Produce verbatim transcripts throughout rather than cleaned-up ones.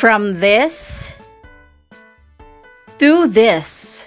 From this to this.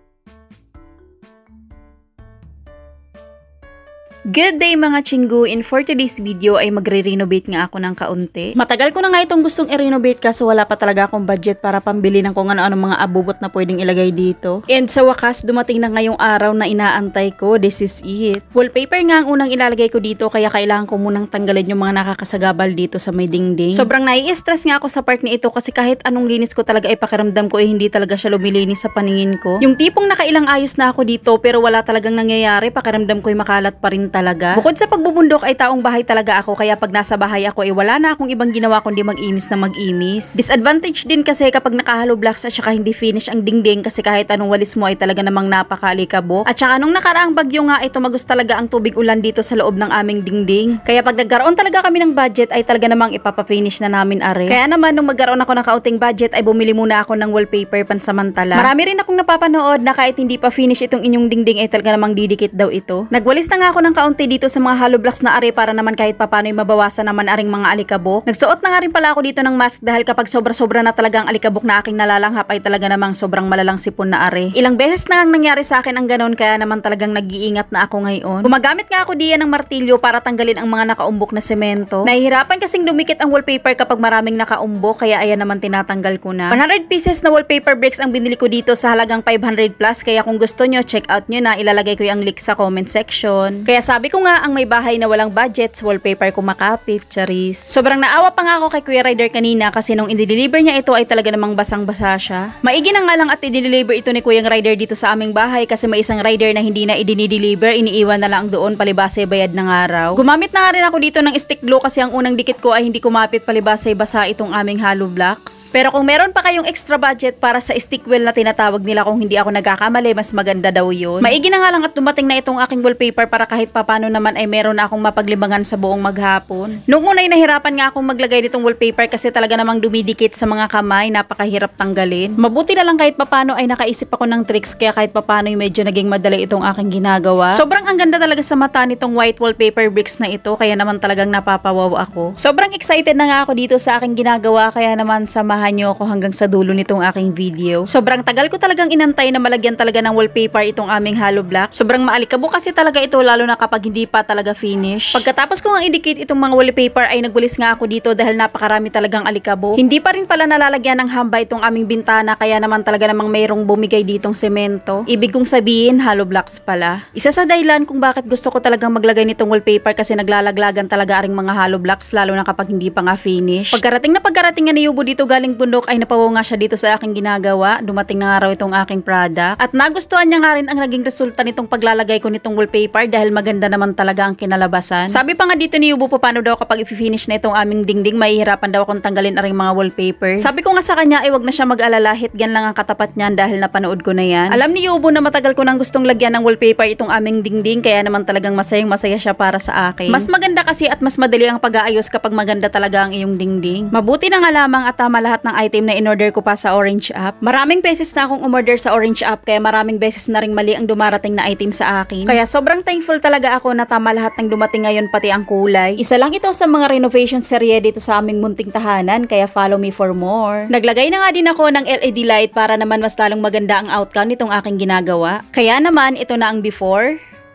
Good day mga chinggu! In for today's video ay magre-renovate nga ako ng kaunti. Matagal ko na nga itong gustong i-renovate kaso wala pa talaga akong budget para pambili ng kung ano-ano mga abubot na pwedeng ilagay dito. And sa wakas, dumating na ngayong araw na inaantay ko. This is it. Wallpaper nga ang unang ilalagay ko dito kaya kailangan ko munang tanggalin yung mga nakakasagabal dito sa may dingding. Sobrang nai-stress nga ako sa part ni ito kasi kahit anong linis ko talaga ay pakiramdam ko ay hindi talaga siya lumilinis sa paningin ko. Yung tipong nakailang ayos na ako dito pero wala talagang nangyayari, pakiramdam ko ay makalat pa rin talaga. Bukod sa pagbubundok ay taong bahay talaga ako kaya pag nasa bahay ako ay wala na akong ibang ginawa kundi mag-imis na mag-imis. Disadvantage din kasi kapag nakahalo blocks at saka hindi finish ang dingding kasi kahit anong walis mo ay talaga namang napakaalikabok. At saka nung nakaraang bagyo nga ay tumagos talaga ang tubig ulan dito sa loob ng aming dingding. Kaya pag nagkaroon talaga kami ng budget ay talaga namang ipapafinish na namin are. Kaya naman nung magkaroon ako ng kaunting budget ay bumili muna ako ng wallpaper pansamantala. Marami rin akong napapanood na kahit hindi pa finish itong inyong dingding ay talaga namang didikit daw ito. Nagwalis na nga ako ng kaunti dito sa mga hollow blocks na are para naman kahit papano'y mabawasan naman aring mga alikabok. Nagsuot na nga rin pala ako dito ng mask dahil kapag sobra-sobra na talagang alikabok na aking nalalanghap ay talaga namang sobrang malalang sipon na are. Ilang beses na ang nangyari sa akin ang ganon kaya naman talagang nag-iingat na ako ngayon. Gumagamit nga ako diyan ng martilyo para tanggalin ang mga nakaumbok na semento. Nahihirapan kasing dumikit ang wallpaper kapag maraming nakaumbok kaya ayan naman tinatanggal ko na. one hundred pieces na wallpaper bricks ang binili ko dito sa halagang five hundred plus kaya kung gusto nyo check out nyo na, ilalagay ko yung link sa comment section. Kaya sabi ko nga ang may bahay na walang budget, wallpaper kumakapit, charis. Sobrang naawa pa nga ako kay Kuya Rider kanina kasi nung i-deliver niya ito ay talaga namang basang-basa siya. Maigi na nga lang at i-deliver ito ni Kuya Rider dito sa aming bahay kasi may isang rider na hindi na i-deliver, iniiwan na lang doon palibase bayad ng araw. Gumamit na nga rin ako dito ng stick glue kasi ang unang dikit ko ay hindi kumapit palibase basa itong aming hollow blocks. Pero kung meron pa kayong extra budget para sa stick wheel na tinatawag nila kung hindi ako nagkakamali, mas maganda daw yun. Maigi na nga lang at dumating na itong aking wallpaper para kahit papano naman ay meron na akong mapaglibangan sa buong maghapon. Noong unay nahirapan nga akong maglagay nitong wallpaper kasi talaga namang dumidikit sa mga kamay, napakahirap tanggalin. Mabuti na lang kahit papano ay nakaisip ako ng tricks kaya kahit papano ay medyo naging madali itong aking ginagawa. Sobrang ang ganda talaga sa mata nitong white wallpaper bricks na ito kaya naman talagang napapawaw ako. Sobrang excited na nga ako dito sa aking ginagawa kaya naman samahan niyo ako hanggang sa dulo nitong aking video. Sobrang tagal ko talagang inantay na malagyan talaga ng wallpaper itong aming hollow block. Sobrang maalikabok kasi talaga ito lalo na kapag hindi pa talaga finish. Pagkatapos ko nga idikit itong mga wallpaper ay nagwalis nga ako dito dahil napakarami talagang alikabok. Hindi pa rin pala nalalagyan ng hamba itong aming bintana kaya naman talaga namang mayroong bumigay ditong semento. Ibig kong sabihin hollow blocks pala. Isa sa dahilan kung bakit gusto ko talagang maglagay nitong wallpaper kasi naglalaglagan talaga aring mga hollow blocks lalo na kapag hindi pa nga finish. Pagkarating na pagkarating nga ni Yubo dito galing bundok ay napawaw nga siya dito sa aking ginagawa. Dumating na nga raw itong aking product at nagustuhan niya nga rin ang naging resulta nitong paglalagay ko nitong wallpaper dahil maganda naman talaga ang kinalabasan. Sabi pa nga dito ni Yubo paano daw kapag i-finish na itong aming dingding mahihirapan daw akong tanggalin aring mga wallpaper. Sabi ko nga sa kanya ay wag na siya mag-alala, hitgan lang ang katapat niyan dahil napanood ko na yan. Alam ni Yubo na matagal ko nang gustong lagyan ng wallpaper itong aming dingding kaya naman talagang masayang masaya siya para sa akin. Mas maganda kasi at mas madali ang pag-aayos kapag maganda talaga ang iyong dingding. Mabuti na nga lamang at tama lahat ng item na in-order ko pa sa Orange app. Maraming beses na akong umorder sa Orange app kaya maraming beses na ring mali ang dumarating na item sa akin. Kaya sobrang thankful talaga ako na tama lahat ng dumating ngayon pati ang kulay. Isa lang ito sa mga renovation serye dito sa aming munting tahanan kaya follow me for more. Naglagay na nga din ako ng L E D light para naman mas lalong maganda ang outcome nitong aking ginagawa. Kaya naman ito na ang before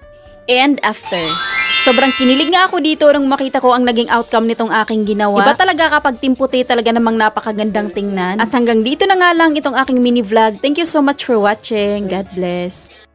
and after. Sobrang kinilig nga ako dito nung makita ko ang naging outcome nitong aking ginawa. Iba talaga kapag timputi talaga namang napakagandang tingnan. At hanggang dito na nga lang itong aking mini vlog. Thank you so much for watching. God bless.